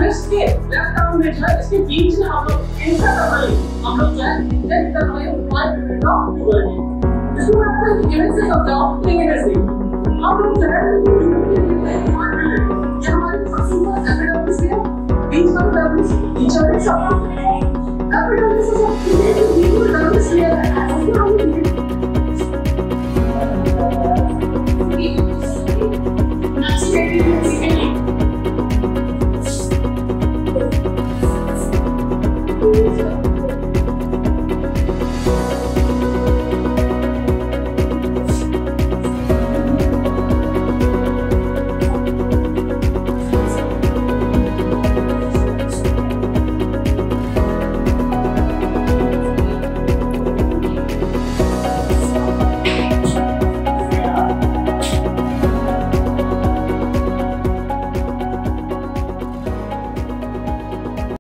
इसके left arm में जो है इसके बीच में हम लोग इंसर्ट करवाएंगे, हम लोग जो है इंसर्ट करवाएंगे फाइव मिनट ऑफ ड्यूअल। इसको मैं आपको इमेज से समझाऊं, एक इमेज से हम लोग जो है